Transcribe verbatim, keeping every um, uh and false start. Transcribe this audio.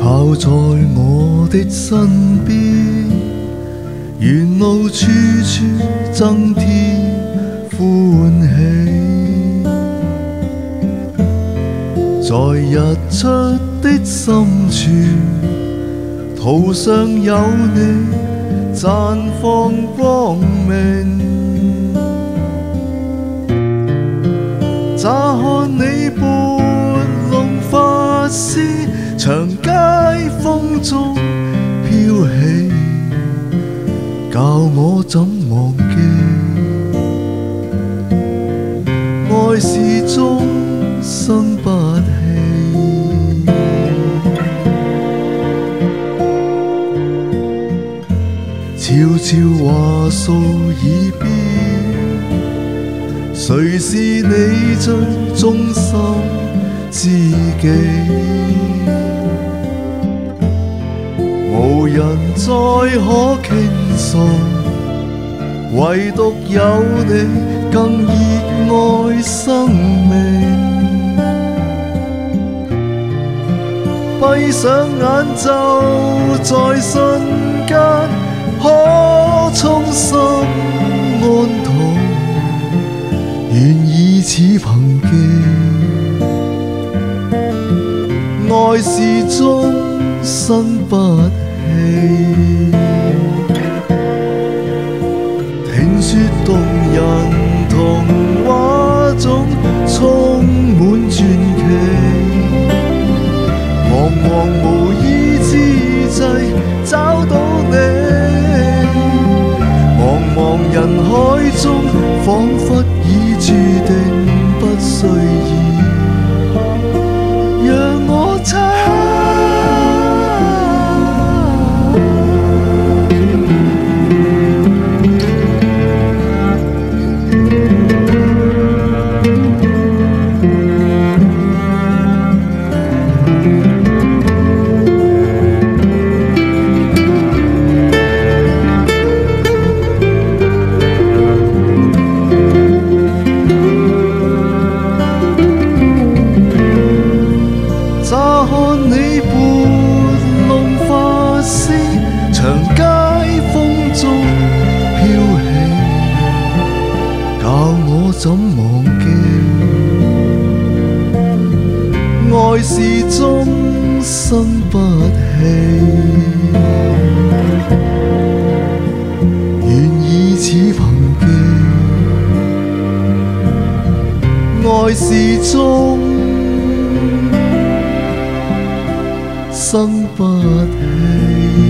靠在我的身邊，沿路處處增添歡喜。在日出的深處，途上有你綻放光明。乍看你撥弄髮絲，長街風中飄起，教我怎忘記？愛是終生不棄。悄悄話數已變，誰是你最忠心知己？無人再可傾訴，唯獨有你更熱愛生命。閉上眼就在瞬間，可衷心安躺，願以此憑記，愛是終生不棄。聽說動人童話中充滿傳奇，茫茫無依之際找到你，茫茫人海中彷彿已注定不需要讓我猜。乍看你撥弄髮絲，長街風中飄起，教我怎忘記？愛是終生不棄，願以此憑記，愛是終生不棄。